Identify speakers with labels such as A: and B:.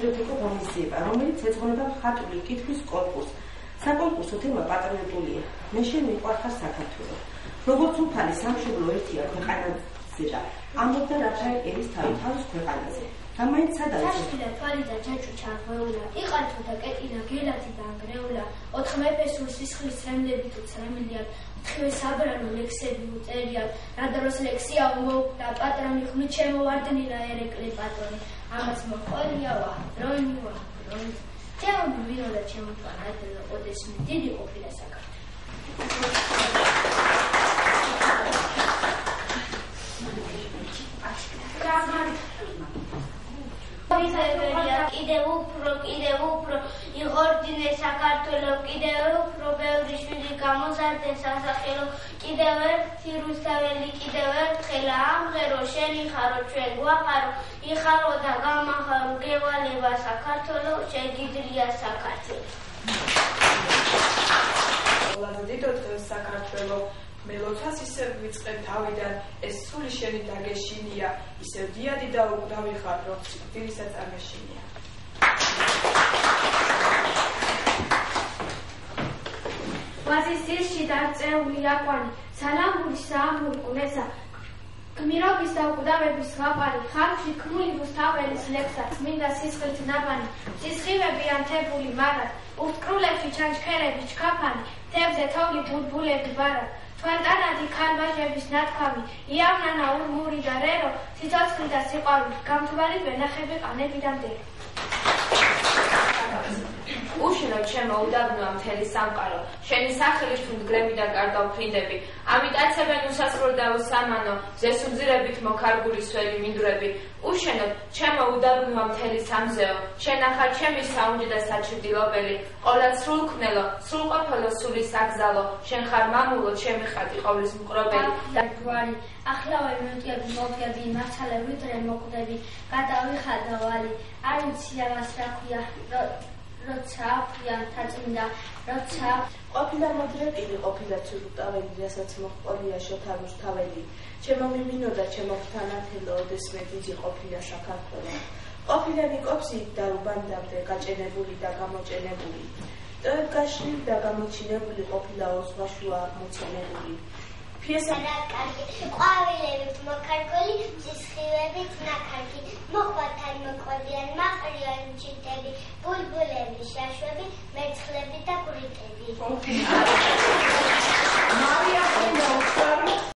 A: ბიბლიოთეკა ღონისძიება, რომელიც ეძღვნება მხატვრული კითხვის კორპუსს. საკონკურსო თემა პატრიოტულია. მე შენ მიყვარხარ საქართველო. როგორც უფალი სამშობლო ერთია ქვეყანაზე და ამბობდა რაფაელ ერის თავის ქვეყანაზე. Amain sadai.
B: Tashkila tvalida jachu charveula. Iqaltu da qetina gelati da angreula. 4 მეფესურ სისხლის რემლებით უცრემლიათ. 4 საბრალო ლექსები უწერიათ. რადროს ლექსია უმოუკდა პატრონი ხმით შემოვარდნილა ერეკლე პატრონი. ამაც მოყოლია ვა. დროინი ვა. დროინი. ჩემო მინოდა ჩემო პანადელო ოდესმე დიდი ყოფილა საქართველო. კიდევ უფრო იღორდინე საქართველო, კიდევ უფრო ბევრი შვილი გამოზარდეს სასახელო, კიდევ ერთი რუსთაველი, კიდევ ერთხელა ამღერო, შენი ხარო, ჩვენ გვახარო, იხარო და გამახარო, გევალება საქართველო, შეგიძლია საქართველო.
C: ლაზადიდო დღეს საქართველო მელოცას ისევ ვიწყებ თავიდან, ეს სული შენი დაგეშინია, ისევ დიადი და უკდავი ხარ, როგორც დილისაც ამეშინია.
B: ვაზის ძირში დაწეული აკვანი, სალამური საამური კუნესა, გმირობის და უკვდავების ზღაპარი, ხალხში თქმული რუსთაველის ლექსა, წმინდა სისხლით ნაბანი, სისხივები ანთებული მარად, ურტკრულებში ჩანჩქერები ჩქაფანი, თევზე თოვლი ბულბულები ბარად, თვალტანადი ქალვაჟების ნათქვამი, იავნანა ურმური და რერო, სიცოცხლი და სიყვარული, გამთბარი ვენახები ყანები და მდერი.
D: უშინო ჩემო უდაბნოა მთელი სამყარო, შენი სახელით მდგრები და კარგავ ფრინდები, ამიტაცებენ უსასრულო და უსამანო, ზესუმზირებით მოქარგული სველი მინდვრები. უშენო ჩემო უდაბნოა მთელი სამზეო, შენ ახარ ჩემი საუნჯე და საჩრდილობელი, ყოლა სრულქმნელო, სრულყოფილო სული საგზალო, შენ ხარ მამულო, ჩემი ხატი ყოვლის მყრობელი.
B: გვარი ახლავე მოტიები მოგები მართალე ვიდრე მოკვდები, გადავიხადა ვალი, არ ვიცი ამას რა ქვია, როცა აქვია თაწმინდა, როცა
A: ყოფილა მოდრეკილი, ყოფილა ცურუტაველი, რასაც მოჰყოლია შოთა რუსთაველი. ჩემო მიმინოდა, ჩემო ფთანათელო, ოდესმე დიდი ყოფილა საქართველო. ყოფილა ნიკოპსი და უბანდამდე გაჭენებული და გამოჭენებული. გაშლილი და გამოჩინებული ყოფილა ოზღვაშუა მოცემებული.
E: ყვავილებით მოკარგული, სისხივებით ნაქარგი, მოყვათან მოყვებიან მაყრიან ჩიტები, ბულბულები, შაშვები, მერცხლები და ბრიტები.